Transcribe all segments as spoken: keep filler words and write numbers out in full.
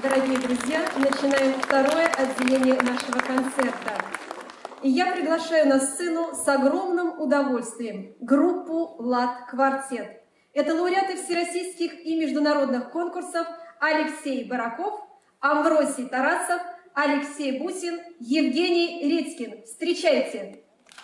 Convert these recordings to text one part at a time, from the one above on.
Дорогие друзья, начинаем второе отделение нашего концерта. И я приглашаю на сцену с огромным удовольствием группу «Лад-квартет». Это лауреаты всероссийских и международных конкурсов Алексей Бараков, Амвросий Тарасов, Алексей Бусин, Евгений Рицкин. Встречайте!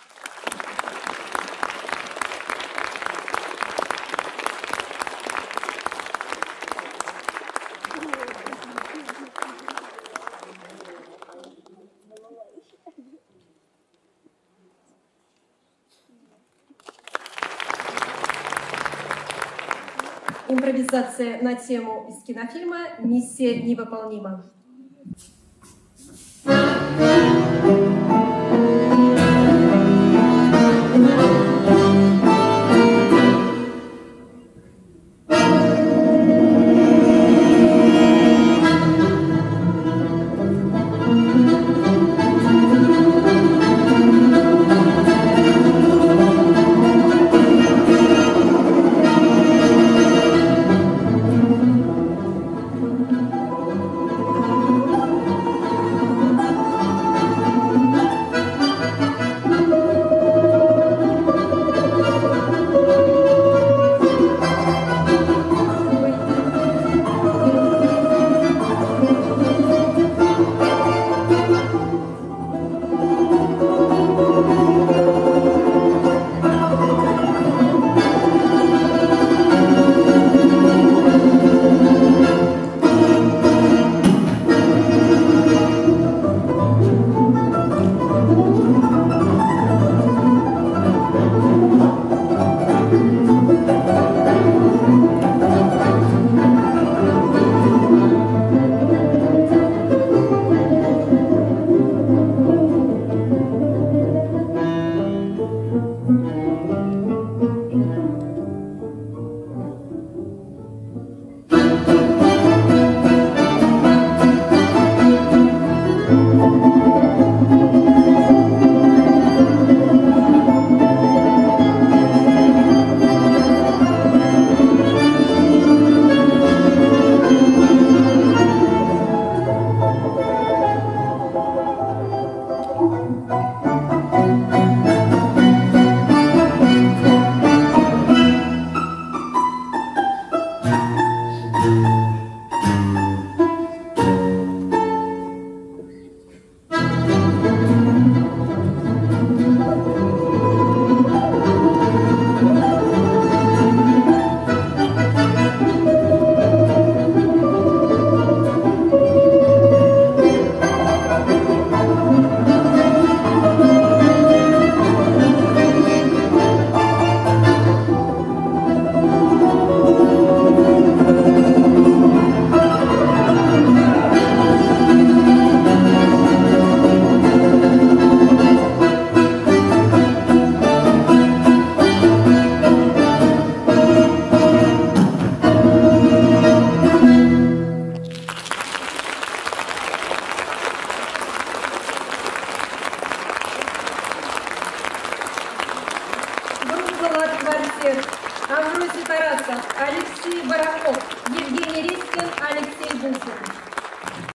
Импровизация на тему из кинофильма «Миссия невыполнима». «Лад-квартет», Амвросий Тарасов, Алексей Бараков, Евгений Рицкин, Алексей Бусин.